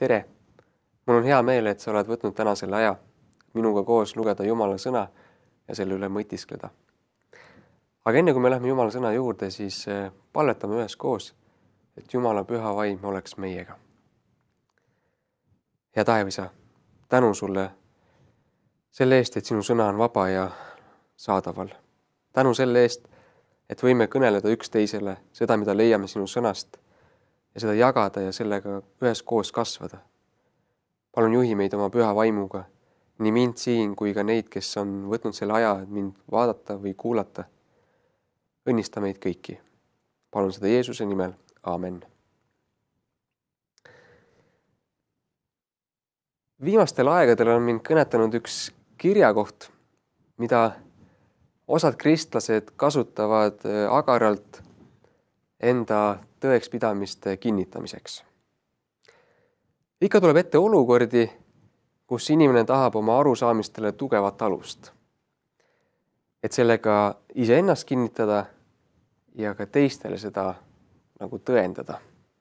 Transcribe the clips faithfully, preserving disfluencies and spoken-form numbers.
tere! Mul on hea meel, et sa oled võtnud täna selle aja minuga koos lugeda Jumala sõna ja selle üle mõtiskleda. Aga enne kui me lähme Jumala sõna juurde, siis palvetame üheskoos, et Jumala püha vaim oleks meiega. Hea taevisa, tänu sulle selle eest, et sinu sõna on vaba ja saadaval. Tänu selle eest, et võime kõneleda üksteisele seda, mida leiame sinu sõnast ja seda jagada ja sellega üheskoos kasvada. Palun juhi meid oma püha vaimuga, nii mind siin kui ka neid, kes on võtnud selle aja, et mind vaadata või kuulata. Õnnista meid kõiki. Palun seda Jeesuse nimel. Aamen. Viimastel aegadel on mind kõnetanud üks kirjakoht, mida osad kristlased kasutavad agaralt enda tõekspidamiste kinnitamiseks. Ikka tuleb ette olukordi, kus inimene tahab oma arusaamistele tugevat alust, et sellega iseennast kinnitada ja ka teistele seda nagu tõendada.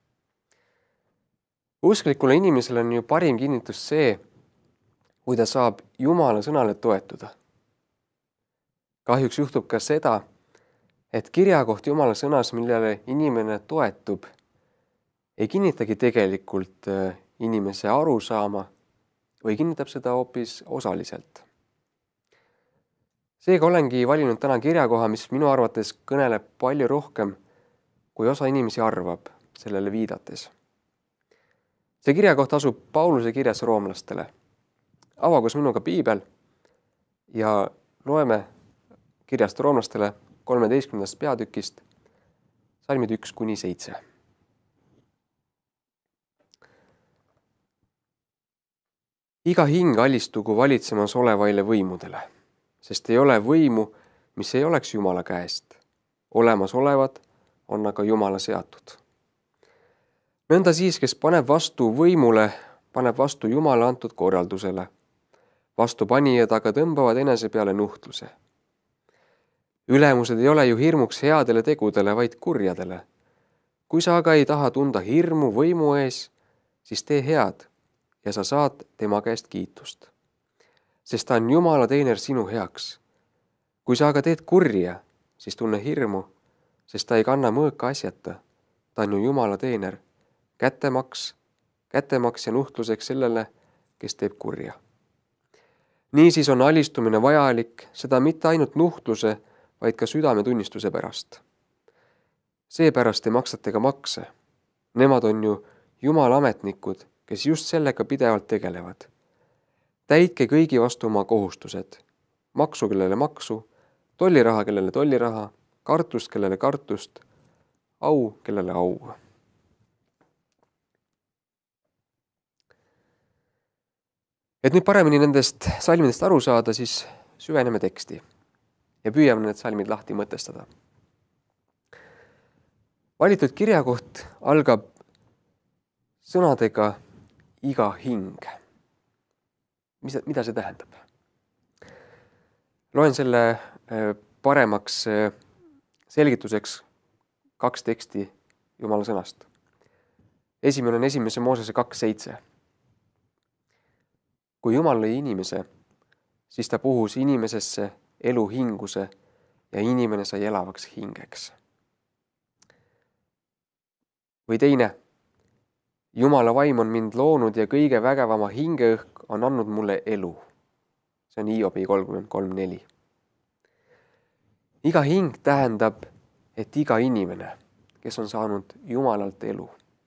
Usklikule inimesele on ju parim kinnitus see, kui ta saab Jumala sõnale toetuda. Kahjuks juhtub ka seda, et kirjakoht Jumala sõnas, millele inimene toetub, ei kinnitagi tegelikult inimese arusaama või kinnitab seda hoopis osaliselt. Seega olengi valinud täna kirjakoha, mis minu arvates kõneleb palju rohkem, kui osa inimesi arvab sellele viidates. See kirjakoht asub Pauluse kirjas roomlastele. Avagus minuga piibel ja loeme kirjast roomlastele kolmeteistkümnendast peatükist salmid üks kuni seitse. Iga hing alistugu valitsemas olevaile võimudele, sest ei ole võimu, mis ei oleks Jumala käest. Olemas olevad on aga Jumala seatud. Nõnda siis, kes paneb vastu võimule, paneb vastu Jumala antud korraldusele. Vastu panijad aga tõmbavad enese peale nuhtluse. Ülemused ei ole ju hirmuks headele tegudele, vaid kurjadele. Kui sa aga ei taha tunda hirmu võimu ees, siis tee head ja sa saad tema käest kiitust. Sest ta on Jumala teener sinu heaks. Kui sa aga teed kurja, siis tunne hirmu, sest ta ei kanna mõõka asjata. Ta on ju Jumala teener, kättemaks, kättemaks ja nuhtluseks sellele, kes teeb kurja. Niisiis on alistumine vajalik, seda mitte ainult nuhtluse, vaid ka südametunnistuse pärast. Seepärast ei maksate ka makse. Nemad on ju Jumala ametnikud, kes just sellega pidevalt tegelevad. Täitke kõigi vastu oma kohustused. Maksu kellele maksu, tolliraha kellele tolliraha, kartust kellele kartust, au kellele au. Et nüüd paremini nendest salmidest aru saada, siis süveneme teksti ja püüame need salmid lahti mõtestada. Valitud kirjakoht algab sõnadega iga hing. Mis, mida see tähendab? Loen selle paremaks selgituseks kaks teksti Jumala sõnast. Esimene on esimese Moosese kaks seitse. Kui Jumal lõi inimese, siis ta puhus inimesesse elu hinguse ja inimene sai elavaks hingeks. Või teine, Jumala vaim on mind loonud ja kõige vägevama hingeõhk on andnud mulle elu. See on Hiobi kolmkümmend kolm neli. Iga hing tähendab, et iga inimene, kes on saanud Jumalalt elu.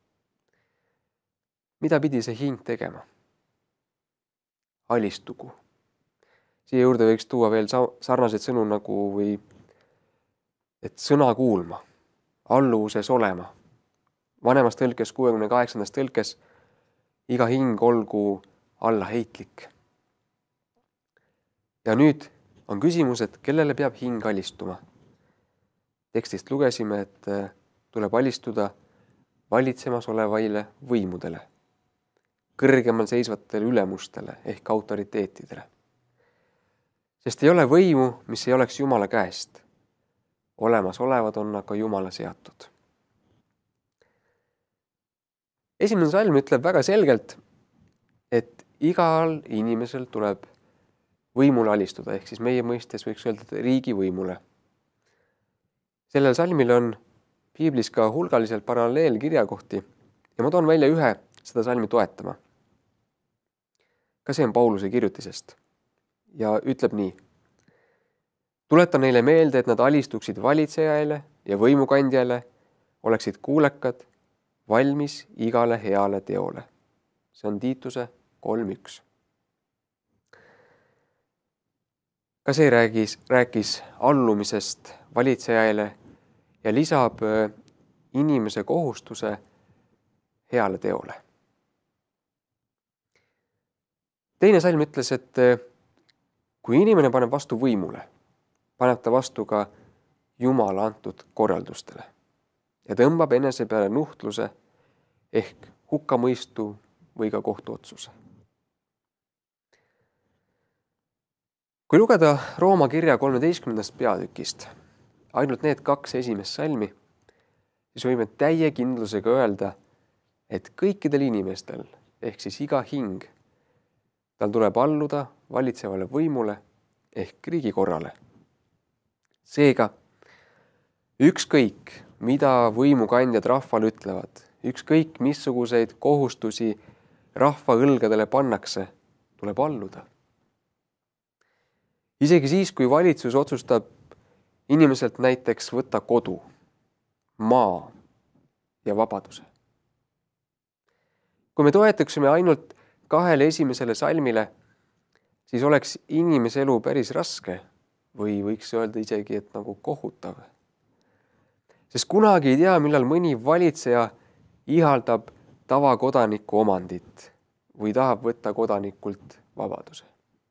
Mida pidi see hing tegema? Alistugu. Siia juurde võiks tuua veel sarnaseid sõnu nagu või et sõna kuulma, alluvuses olema. Vanemas tõlkes kuuekümne kaheksandas tõlkes iga hing olgu allaheitlik. Ja nüüd on küsimus, et kellele peab hing alistuma. Tekstist lugesime, et tuleb alistuda valitsemas olevaile võimudele, kõrgemal seisvatele ülemustele ehk autoriteetidele. Sest ei ole võimu, mis ei oleks Jumala käest. Olemas olevad on aga Jumala seatud. Esimene salm ütleb väga selgelt, et igal inimesel tuleb võimule alistuda, ehk siis meie mõistes võiks öelda, et riigivõimule. Sellel salmil on piiblis ka hulgaliselt paralleelkirjakohti ja ma toon välja ühe seda salmi toetama. Ka see on Pauluse kirjutisest ja ütleb nii. Tuleta neile meelde, et nad alistuksid valitsejaile ja võimukandjale, oleksid kuulekad, valmis igale heale teole. See on Tiituse kolm üks. Ka see räägis, rääkis allumisest valitsejaile ja lisab inimese kohustuse heale teole. Teine salm ütles, et kui inimene paneb vastu võimule, paneb ta vastu ka Jumala antud korraldustele ja tõmbab enese peale nuhtluse ehk hukkamõistu või ka kohtuotsuse. Kui lugeda Rooma kirja kolmeteistkümnendast peatükist ainult need kaks esimest salmi, siis võime täie kindlusega öelda, et kõikidel inimestel ehk siis iga hing, tal tuleb alluda valitsevale võimule ehk riigikorrale. Seega, ükskõik, mida võimukandjad rahval ütlevad, ükskõik, missuguseid kohustusi rahva õlgadele pannakse, tuleb alluda. Isegi siis, kui valitsus otsustab inimeselt näiteks võtta kodu, maa ja vabaduse. Kui me toetaksime ainult kahele esimesele salmile, siis oleks inimese elu päris raske või võiks öelda isegi, et nagu kohutav. Sest kunagi ei tea, millal mõni valitseja ihaldab tavakodaniku omandit või tahab võtta kodanikult vabaduse.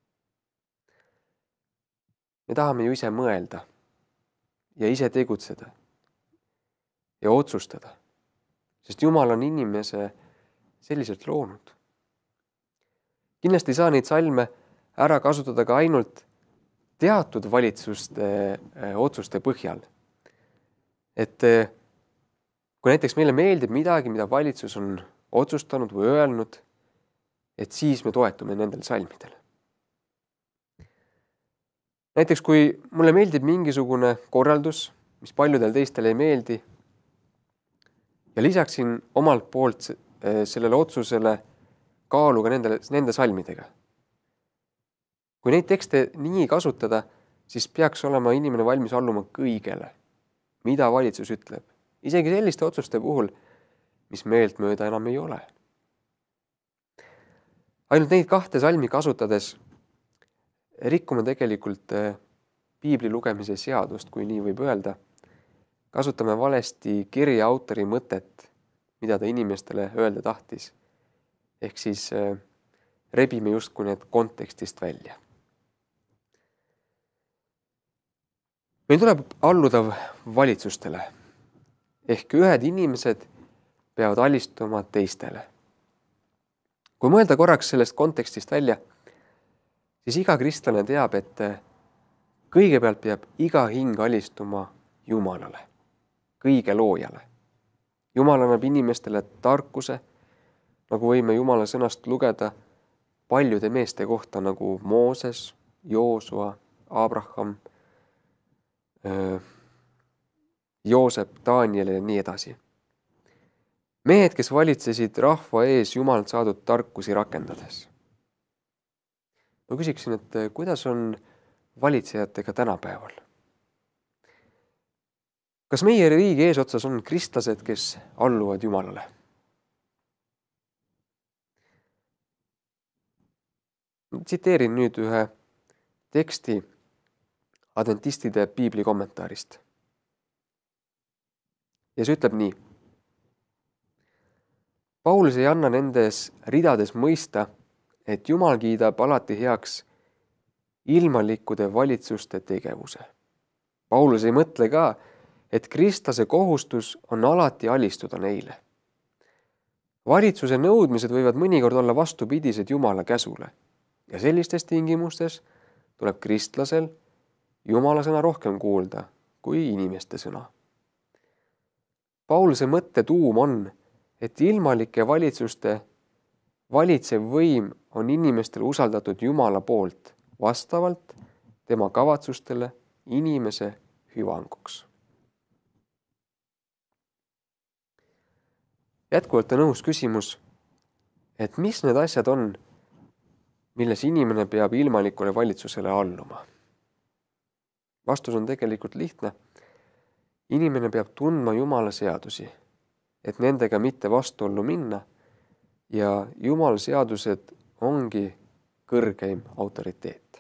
Me tahame ju ise mõelda ja ise tegutseda ja otsustada, sest Jumal on inimese selliselt loonud. Kindlasti ei saa neid salme ära kasutada ka ainult teatud valitsuste otsuste põhjal. Et kui näiteks meile meeldib midagi, mida valitsus on otsustanud või öelnud, et siis me toetume nendel salmidele. Näiteks kui mulle meeldib mingisugune korraldus, mis paljudel teistel ei meeldi, ja lisaksin omalt poolt sellele otsusele kaaluga nende, nende salmidega. Kui neid tekste nii kasutada, siis peaks olema inimene valmis alluma kõigele, mida valitsus ütleb. Isegi selliste otsuste puhul, mis meelt mööda enam ei ole. Ainult neid kahte salmi kasutades rikkume tegelikult piibli lugemise seadust, kui nii võib öelda. Kasutame valesti kirja autori mõtet, mida ta inimestele öelda tahtis. Ehk siis rebime justkui need kontekstist välja. Meil tuleb alluda valitsustele. Ehk ühed inimesed peavad alistuma teistele. Kui mõelda korraks sellest kontekstist välja, siis iga kristlane teab, et kõigepealt peab iga hing alistuma Jumalale, kõige loojale. Jumal annab inimestele tarkuse, nagu võime Jumala sõnast lugeda paljude meeste kohta, nagu Mooses, Joosua, Abraham, Joosep, Daniel ja nii edasi. Mehed, kes valitsesid rahva ees Jumalt saadud tarkusi rakendades. Ma küsiksin, et kuidas on valitsejatega tänapäeval? Kas meie riigi eesotsas on kristlased, kes alluvad Jumalale? Tsiteerin nüüd ühe teksti adventistide piibli kommentaarist. Ja see ütleb nii. Paulus ei anna nendes ridades mõista, et Jumal kiidab alati heaks ilmalikkude valitsuste tegevuse. Paulus ei mõtle ka, et kristlase kohustus on alati alistuda neile. Valitsuse nõudmised võivad mõnikord olla vastupidised Jumala käsule ja sellistes tingimustes tuleb kristlasel Jumala sõna rohkem kuulda kui inimeste sõna. Pauluse mõtte tuum on, et ilmalike valitsuste valitsev võim on inimestele usaldatud Jumala poolt vastavalt tema kavatsustele inimese hüvanguks. Jätkuvalt on õhus küsimus, et mis need asjad on, milles inimene peab ilmalikule valitsusele alluma? Vastus on tegelikult lihtne. Inimene peab tundma Jumala seadusi, et nendega mitte vastuollu minna ja Jumala seadused ongi kõrgeim autoriteet.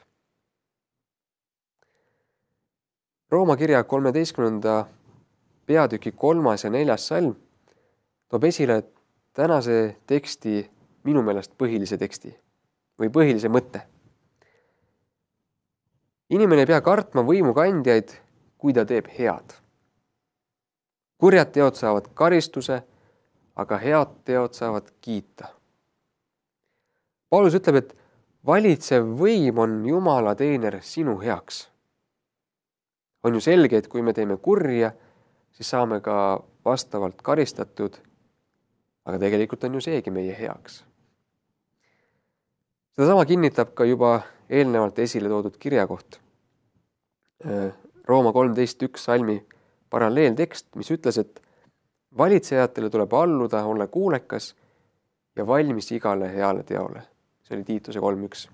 Rooma kirja kolmeteistkümnenda peatüki kolmas ja neljas salm toob esile tänase teksti minu meelest põhilise teksti või põhilise mõtte. Inimene ei pea kartma võimukandjaid, kui ta teeb head. Kurjad teod saavad karistuse, aga head teod saavad kiita. Paulus ütleb, et valitsev võim on Jumala teener sinu heaks. On ju selge, et kui me teeme kurja, siis saame ka vastavalt karistatud, aga tegelikult on ju seegi meie heaks. Sedasama kinnitab ka juba eelnevalt esile toodud kirjakoht. Rooma kolmteist üks salmi paralleeltekst, mis ütles, et valitsejatele tuleb alluda, olla kuulekas ja valmis igale heale teole. See oli Tiituse kolm üks.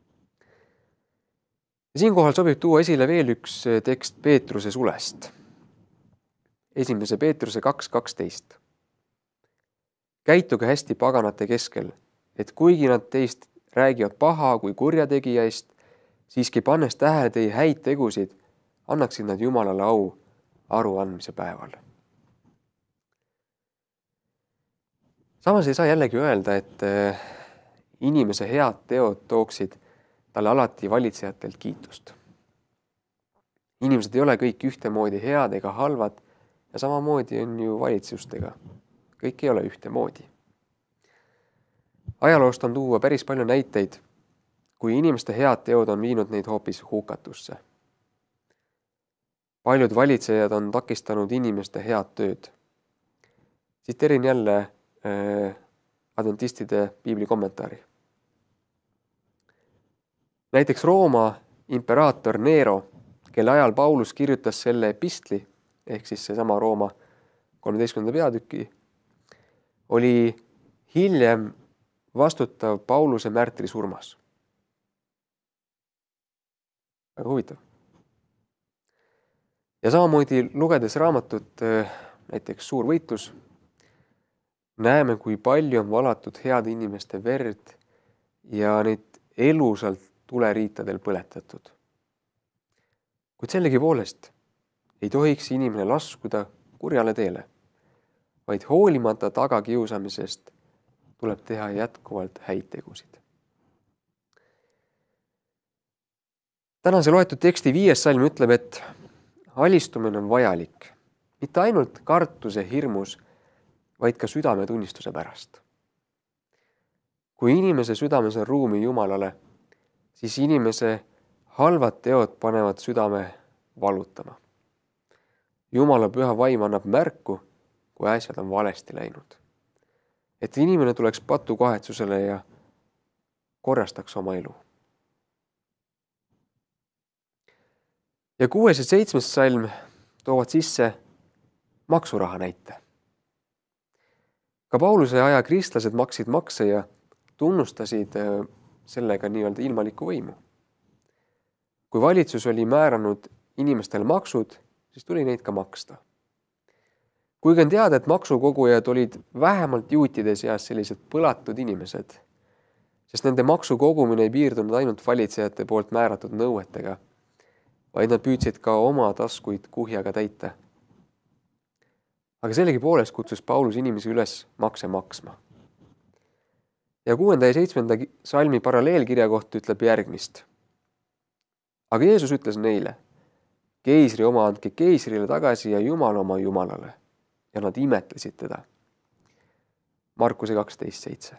Ja siinkohal sobib tuua esile veel üks tekst Peetruse sulest. Esimese Peetruse kaks kaksteist. Käituge hästi paganate keskel, et kuigi nad teist räägivad paha kui kurjategija eest, siiski pannes tähele teie häid tegusid, annaksid nad Jumalale au aruandmise päeval. Samas ei saa jällegi öelda, et inimese head teod tooksid talle alati valitsejatelt kiitust. Inimesed ei ole kõik ühtemoodi head ega halvad ja samamoodi on ju valitsustega. Kõik ei ole ühtemoodi. Ajaloost on tuua päris palju näiteid, kui inimeste head teod on viinud neid hoopis hukatusse. Paljud valitsejad on takistanud inimeste head tööd. Tsiteerin jälle äh, adventistide piibli kommentaari. Näiteks Rooma imperaator Nero, kelle ajal Paulus kirjutas selle epistli, ehk siis seesama Rooma kolmeteistkümnenda peatüki, oli hiljem vastutav Pauluse märtri surmas. Väga huvitav. Ja samamoodi lugedes raamatut, näiteks Suur võitlus, näeme, kui palju on valatud heade inimeste verd ja neid elusalt tuleriitadel põletatud. Kuid sellegipoolest ei tohiks inimene laskuda kurjale teele, vaid hoolimata tagakiusamisest tuleb teha jätkuvalt häid tegusid. Tänase loetud teksti viies salm ütleb, et alistumine on vajalik, mitte ainult kartuse hirmus, vaid ka südametunnistuse pärast. Kui inimese südames on ruumi Jumalale, siis inimese halvad teod panevad südame valutama. Jumala püha vaim annab märku, kui asjad on valesti läinud. Et inimene tuleks patu kahetsusele ja korrastaks oma elu. Ja kuues ja seitsmes salm toovad sisse maksuraha näite. Ka Pauluse aja kristlased maksid makse ja tunnustasid sellega nii-öelda ilmalikku võimu. Kui valitsus oli määranud inimestele maksud, siis tuli neid ka maksta. Kuigi on teada, et maksukogujad olid vähemalt juutide seas sellised põlatud inimesed, sest nende maksukogumine ei piirdunud ainult valitsejate poolt määratud nõuetega, vaid nad püüdsid ka oma taskuid kuhjaga täita. Aga sellegipoolest kutsus Paulus inimesi üles makse maksma. Ja kuuenda ja seitsmenda salmi paralleelkirja kohta ütleb järgmist. Aga Jeesus ütles neile, keisri oma andke keisrile tagasi ja Jumal oma Jumalale. Ja nad imetlesid teda. Markuse kaksteist seitse.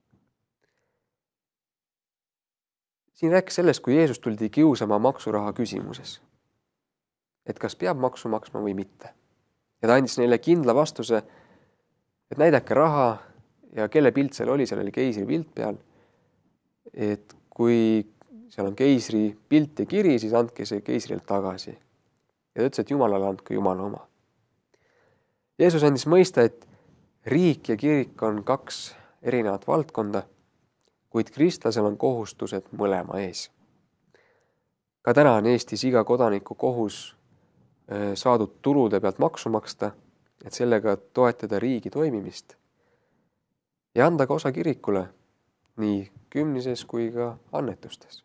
Siin rääkis sellest, kui Jeesus tuldi kiusama maksuraha küsimuses. Et kas peab maksu maksma või mitte. Ja ta andis neile kindla vastuse, et näidake raha ja kelle pilt seal oli, seal oli keisri pilt peal. Et kui seal on keisri pilt ja kiri, siis andke see keisrilt tagasi. Ja ta ütles, et Jumalale andke Jumala oma. Jeesus andis mõista, et riik ja kirik on kaks erinevat valdkonda, kuid kristlasel on kohustused mõlema ees. Ka täna on Eestis iga kodaniku kohus saadud tulude pealt maksu maksta, et sellega toetada riigi toimimist ja anda ka osa kirikule nii kümnises kui ka annetustes.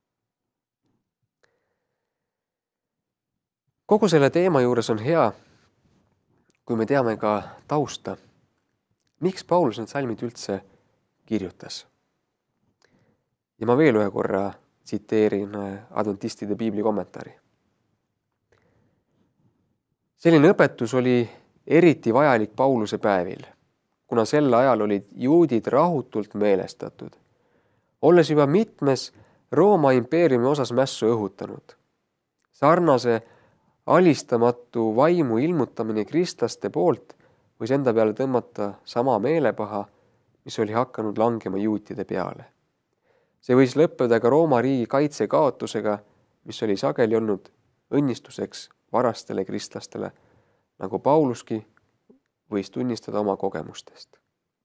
Kogu selle teema juures on hea, kui me teame ka tausta, miks Paulus need salmid üldse kirjutas. Ja ma veel ühe korra tsiteerin adventistide piibli kommentaari. Selline õpetus oli eriti vajalik Pauluse päevil, kuna sel ajal olid juudid rahutult meelestatud, olles juba mitmes Rooma impeeriumi osas mässu õhutanud. Sarnase alistamatu vaimu ilmutamine kristlaste poolt võis enda peale tõmmata sama meelepaha, mis oli hakanud langema juutide peale. See võis lõppeda ka Rooma riigi kaitse kaotusega, mis oli sageli olnud õnnistuseks varastele kristlastele, nagu Pauluski võis tunnistada oma kogemustest.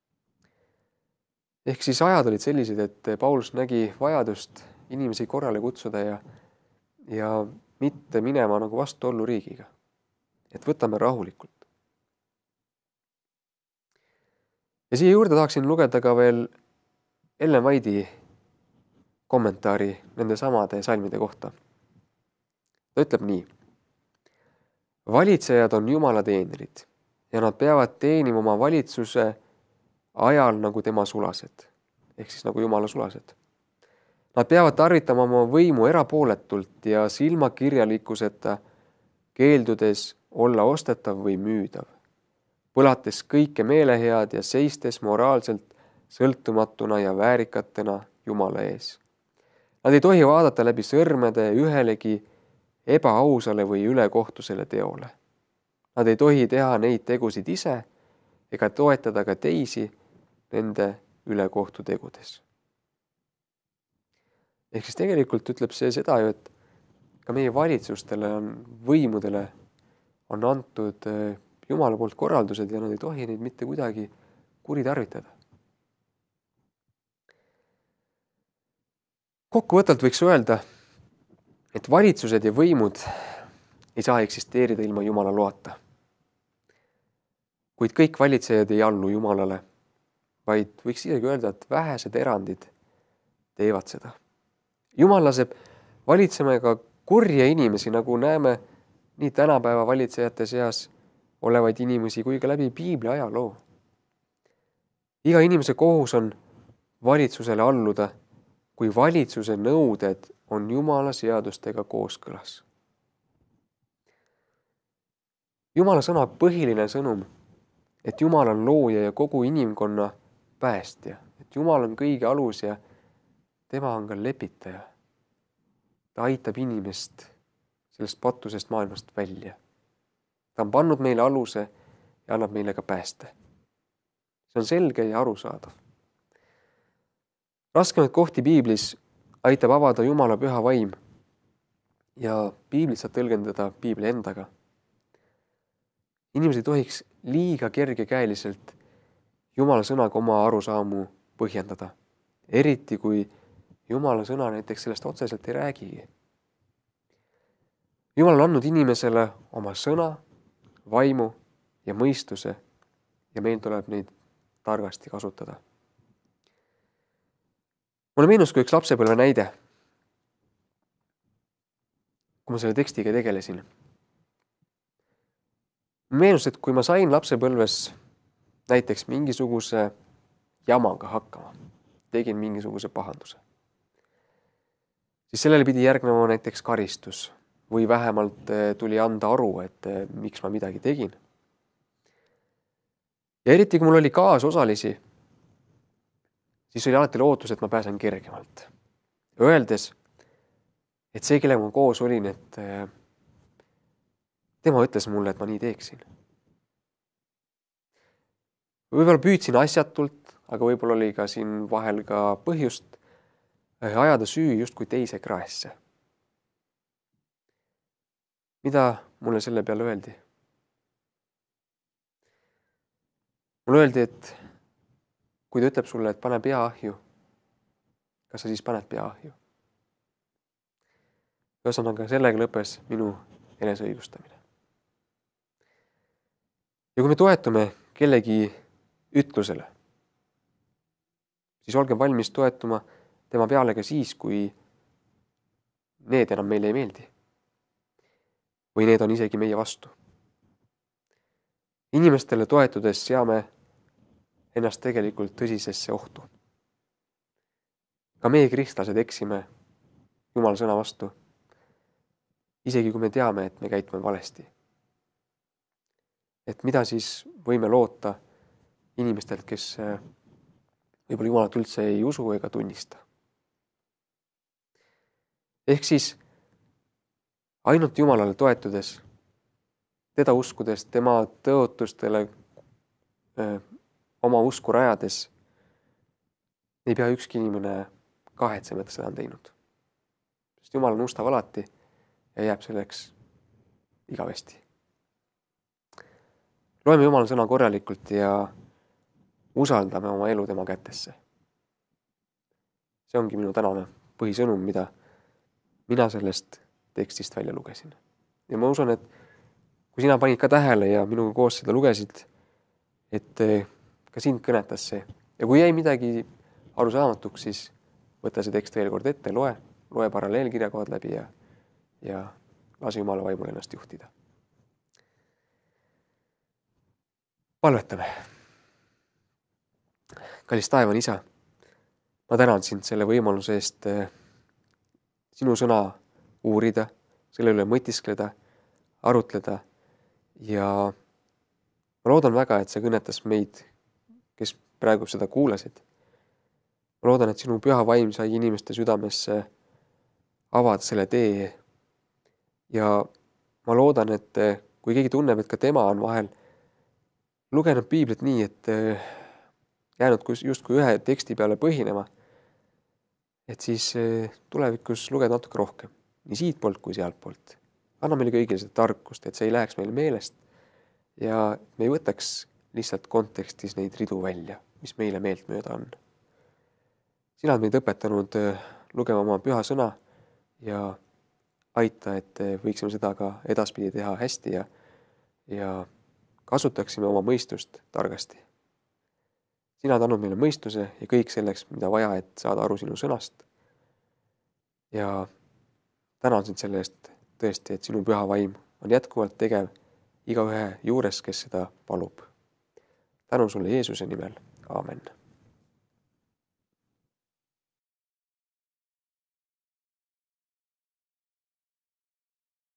Ehk siis ajad olid sellised, et Paulus nägi vajadust inimesi korrale kutsuda ja, ja mitte minema nagu vastuollu riigiga. Et võtame rahulikult. Ja siia juurde tahaksin lugeda ka veel Ellen White'i kommentaari nende samade salmide kohta. Ta ütleb nii. Valitsejad on Jumala teenrid ja nad peavad teenima oma valitsuse ajal nagu tema sulased, ehk siis nagu Jumala sulased. Nad peavad tarvitama oma võimu erapooletult ja silmakirjalikkuseta, keeldudes olla ostetav või müüdav, põlates kõike meelehead ja seistes moraalselt sõltumatuna ja väärikatena Jumala ees. Nad ei tohi vaadata läbi sõrmede ühelegi ebaausale või ülekohtusele teole. Nad ei tohi teha neid tegusid ise ega toetada ka teisi nende ülekohtu tegudes. Ehk siis tegelikult ütleb see seda ju, et ka meie valitsustele on, võimudele on antud Jumala poolt korraldused ja nad ei tohi neid mitte kuidagi kuritarvitada. Kokkuvõttelt võiks öelda, et valitsused ja võimud ei saa eksisteerida ilma Jumala loata. Kuid kõik valitsejad ei allu Jumalale, vaid võiks isegi öelda, et vähesed erandid teevad seda. Jumal laseb valitsema ka kurja inimesi, nagu näeme nii tänapäeva valitsejate seas olevaid inimesi kui ka läbi piibli ajaloo. Iga inimese kohus on valitsusele alluda, kui valitsuse nõuded on Jumala seadustega kooskõlas. Jumala sõna põhiline sõnum, et Jumal on looja ja kogu inimkonna päästja, et Jumal on kõige alus ja tema on ka lepitaja. Ta aitab inimest sellest patusest maailmast välja. Ta on pannud meile aluse ja annab meile ka pääste. See on selge ja arusaadav. Raskemaid kohti piiblis aitab avada Jumala püha vaim ja piiblit saab tõlgendada piibli endaga. Inimesed ei tohiks liiga kergekäeliselt Jumala sõnaga oma arusaamu põhjendada, eriti kui Jumala sõna näiteks sellest otseselt ei räägigi. Jumal on andnud inimesele oma sõna, vaimu ja mõistuse ja meil tuleb neid targasti kasutada. Mulle meenus kui üks lapsepõlve näide, kui ma selle tekstiga tegelesin. Meenus, et kui ma sain lapsepõlves näiteks mingisuguse jamaga hakkama, tegin mingisuguse pahanduse, siis sellele pidi järgnema näiteks karistus või vähemalt tuli anda aru, et miks ma midagi tegin. Ja eriti, kui mul oli kaasosalisi, siis oli alati lootus, et ma pääsen kergemalt. Öeldes, et see, kellega ma koos olin, et tema ütles mulle, et ma nii teeksin. võib-olla püüdsin asjatult, aga võib-olla oli ka siin vahel ka põhjust ajada süü justkui teise kraesse. Mida mulle selle peale öeldi? Mulle öeldi, et kui ta ütleb sulle, et pane pea ahju, kas sa siis paned pea ahju? Ühesõnaga, sellega lõppes minu eneseõigustamine. Ja kui me toetume kellegi ütlusele, siis olgem valmis toetuma tema peale ka siis, kui need enam meile ei meeldi. Või need on isegi meie vastu. Inimestele toetudes seame ennast tegelikult tõsisesse ohtu. Ka meie kristlased eksime Jumala sõna vastu, isegi kui me teame, et me käitume valesti. Et mida siis võime loota inimestelt, kes võib-olla Jumalat üldse ei usu ega tunnista. Ehk siis ainult Jumalale toetudes, teda uskudes, tema tõotustele öö, oma usku rajades, ei pea ükski inimene kahetsema, et seda on teinud. Sest Jumal on ustav alati ja jääb selleks igavesti. Loeme Jumala sõna korralikult ja usaldame oma elu tema kätesse. See ongi minu tänane põhisõnum, mida mina sellest tekstist välja lugesin. Ja ma usun, et kui sina panid ka tähele ja minuga koos seda lugesid, et ka sind kõnetas see. Ja kui jäi midagi arusaamatuks, siis võta see tekst veel kord ette, loe, loe paralleelkirjakohad läbi ja, ja lase Jumala vaimul ennast juhtida. Palvetame. Kallis taevan isa, ma tänan sind selle võimaluse eest sinu sõna uurida, selle üle mõtiskleda, arutleda ja ma loodan väga, et see kõnetas meid, kes praegu seda kuulasid. Ma loodan, et sinu püha vaim sai inimeste südamesse avada selle tee ja ma loodan, et kui keegi tunneb, et ka tema on vahel lugenud piiblit nii, et jäänud justkui ühe teksti peale põhinema, et siis tulevikus lugeda natuke rohkem, nii siit poolt kui sealt poolt. Anna meile kõigile seda tarkust, et see ei läheks meile meelest ja me ei võtaks lihtsalt kontekstis neid ridu välja, mis meile meelt mööda on. Sina oled meid õpetanud lugema oma püha sõna ja aita, et võiksime seda ka edaspidi teha hästi ja, ja kasutaksime oma mõistust targasti. Sina oled andnud meile mõistuse ja kõik selleks, mida vaja, et saada aru sinu sõnast. Ja tänan sind selle eest tõesti, et sinu püha vaim on jätkuvalt tegev igaühe juures, kes seda palub. Tänu sulle Jeesuse nimel. Aamen.